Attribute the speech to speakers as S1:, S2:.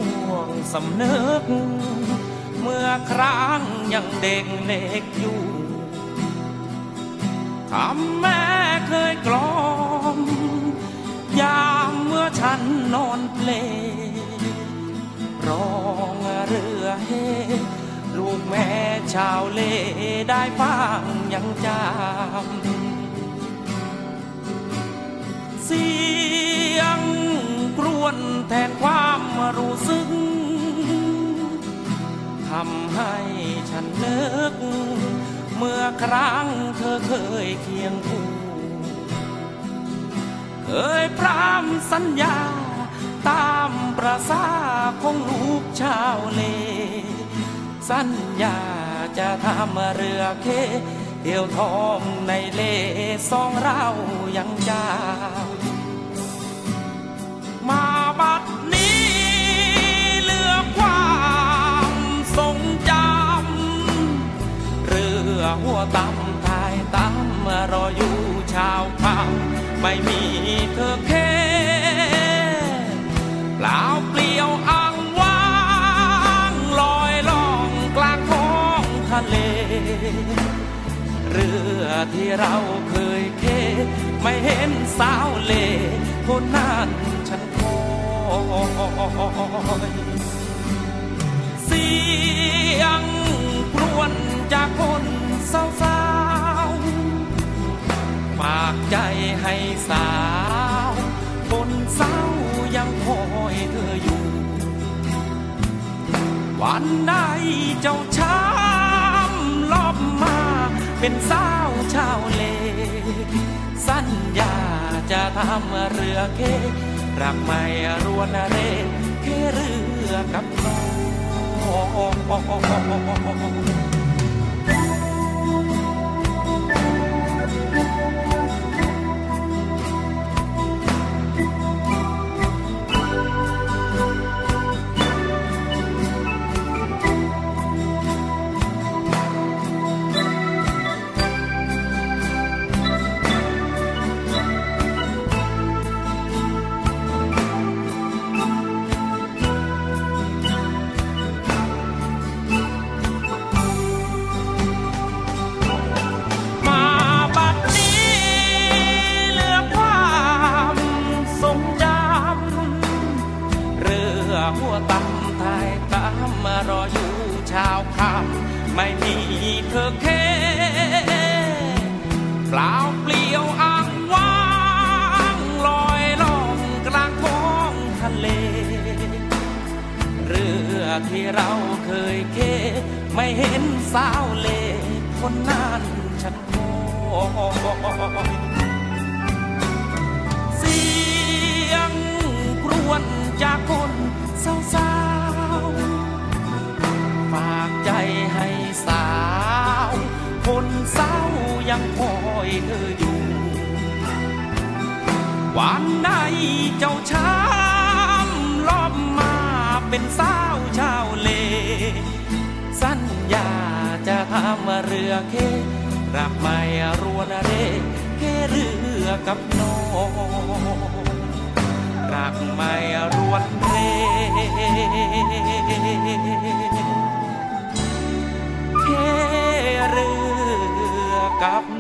S1: งสำนึกเมื่อครั้งยังเด็กเล็กอยู่คำแม่เคยกล่อมยามเมื่อฉันนอนเพลร้องเรือเฮลูกแม่ชาวเลได้ฟังยังจำเสียงกรวนแทนความรู้สึกทำให้ฉันนึกเมื่อครั้งเธอเคยเคียงคู่เคยพร่ำสัญญาตามประสาของลูกชาวเลสัญญาจะทำเรือเคเที่ยวทองในเลสองเรายังจำมาบัดนี้เหลือความทรงจำเรือหัวต่ำทายตามรออยู่ชาวเขาไม่มีเธอแค่เปล่าเปลี่ยวอ้างว้างลอยล่องกลางท้องทะเลเรือที่เราเคยเค้ไม่เห็นสาวเลคนนั้นฉันคอยเสียงครวญจากคนเศร้าฝากใจให้สาวคนเศร้ายังคอยเธออยู่วันใดเจ้าช้ำลอบมาเป็นสาวชาวเลสัญญาจะทำเรือเครักไม่รวนเรแค่เรือกับน้องหัวตั้มทายตามมารออยู่ชาวคำไม่มีเธอแค่เปล่าเปลี่ยวอ้างว้างลอยล่องกลางท้องทะเลเรือที่เราเคยเค้ไม่เห็นสาวเลคนนั้นฉันคอยเสียงกรวนจากคนเศร้าฝากใจให้สาวคนเศร้ายังคอยเธออยู่วันใดเจ้าช้ำลอบมาเป็นสาวชาวเลสัญญาจะทำเรือเครักไม่รวนเรแค่เรือกับน้องรักไม่รวนเรแค่เรือกับ